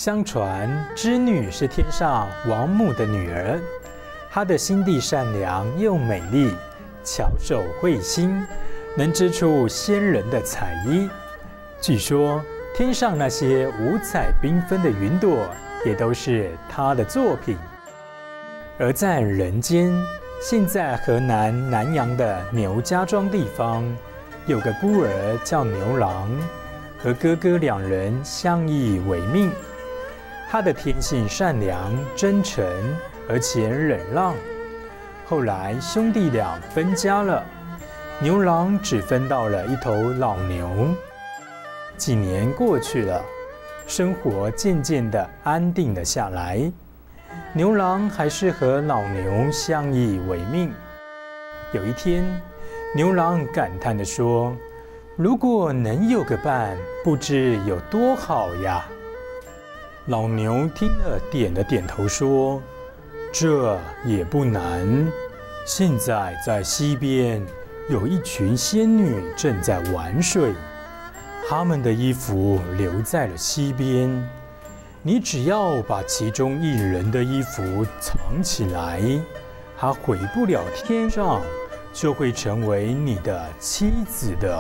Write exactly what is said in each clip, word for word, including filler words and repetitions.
相传织女是天上王母的女儿，她的心地善良又美丽，巧手绘心，能织出仙人的彩衣。据说天上那些五彩缤纷的云朵，也都是她的作品。而在人间，现在河南南阳的牛家庄地方，有个孤儿叫牛郎，和哥哥两人相依为命。他的天性善良、真诚，而且忍让。后来兄弟俩分家了，牛郎只分到了一头老牛。几年过去了，生活渐渐地安定了下来。牛郎还是和老牛相依为命。有一天，牛郎感叹地说：“如果能有个伴，不知有多好呀！”老牛听了，点了点头，说：“这也不难。现在在溪边有一群仙女正在玩水，她们的衣服留在了溪边。你只要把其中一人的衣服藏起来，她回不了天上，就会成为你的妻子的。”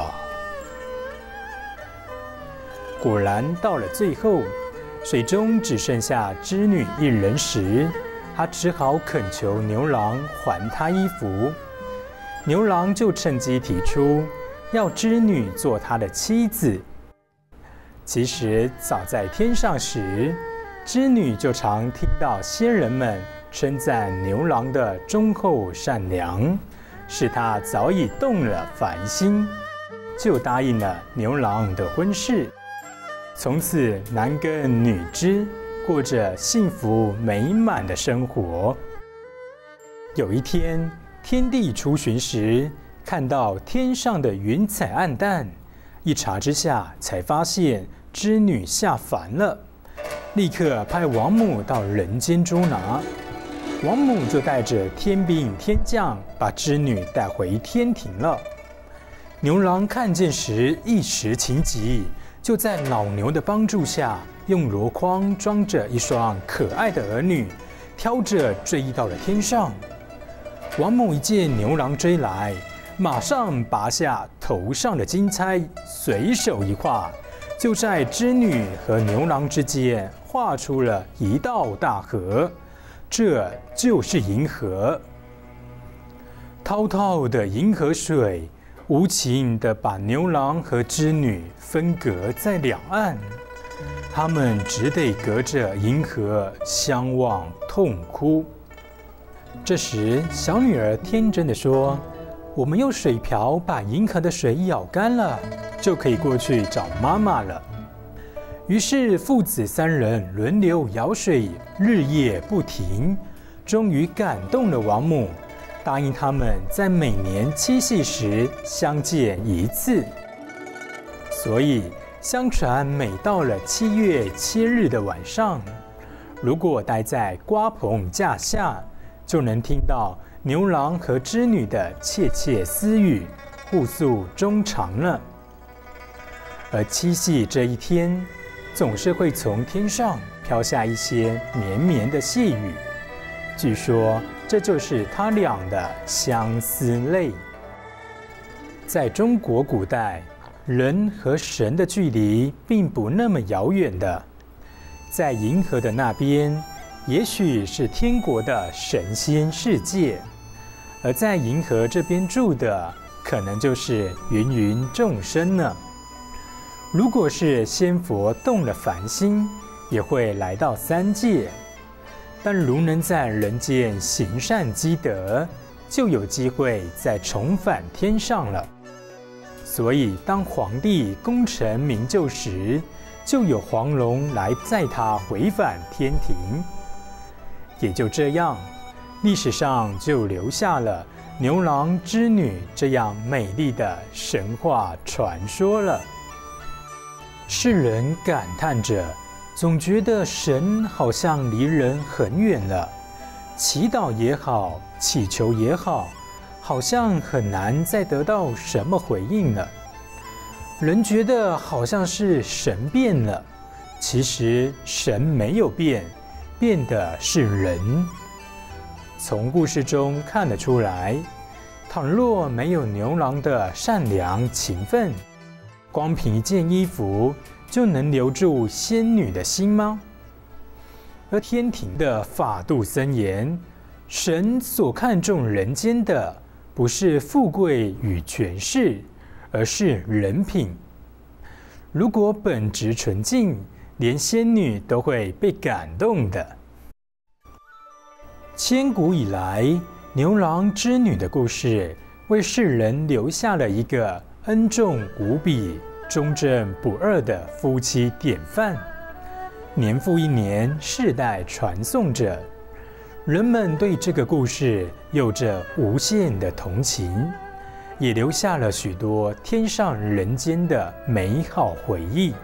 果然，到了最后，水中只剩下织女一人时，他只好恳求牛郎还他衣服。牛郎就趁机提出要织女做他的妻子。其实早在天上时，织女就常听到仙人们称赞牛郎的忠厚善良，使他早已动了凡心，就答应了牛郎的婚事。从此男耕女织，过着幸福美满的生活。有一天，天帝出巡时，看到天上的云彩暗淡，一查之下，才发现织女下凡了，立刻派王母到人间捉拿。王母就带着天兵天将，把织女带回天庭了。牛郎看见时，一时情急，就在老牛的帮助下，用箩筐装着一双可爱的儿女，挑着追到了天上。王母一见牛郎追来，马上拔下头上的金钗，随手一画，就在织女和牛郎之间画出了一道大河，这就是银河。滔滔的银河水无情地把牛郎和织女分隔在两岸，他们只得隔着银河相望痛哭。这时，小女儿天真地说：“我们用水瓢把银河的水舀干了，就可以过去找妈妈了。”于是父子三人轮流舀水，日夜不停，终于感动了王母，答应他们在每年七夕时相见一次。所以，相传每到了七月七日的晚上，如果待在瓜棚架下，就能听到牛郎和织女的窃窃私语，互诉衷肠了。而七夕这一天，总是会从天上飘下一些绵绵的细雨，据说这就是他俩的相思泪。在中国古代，人和神的距离并不那么遥远的，在银河的那边，也许是天国的神仙世界，而在银河这边住的，可能就是芸芸众生呢。如果是仙佛动了凡心，也会来到三界。但如能在人间行善积德，就有机会再重返天上了。所以，当皇帝功成名就时，就有黄龙来载他回返天庭。也就这样，历史上就留下了牛郎织女这样美丽的神话传说了。世人感叹着，总觉得神好像离人很远了，祈祷也好，祈求也好，好像很难再得到什么回应了。人觉得好像是神变了， 其实神没有变，变的是人。从故事中看得出来，倘若没有牛郎的善良勤奋，光凭一件衣服就能留住仙女的心吗？而天庭的法度森严，神所看重人间的不是富贵与权势，而是人品。如果本质纯净，连仙女都会被感动的。千古以来，牛郎织女的故事为世人留下了一个恩重无比、忠贞不二的夫妻典范。年复一年，世代传颂着，人们对这个故事有着无限的同情，也留下了许多天上人间的美好回忆。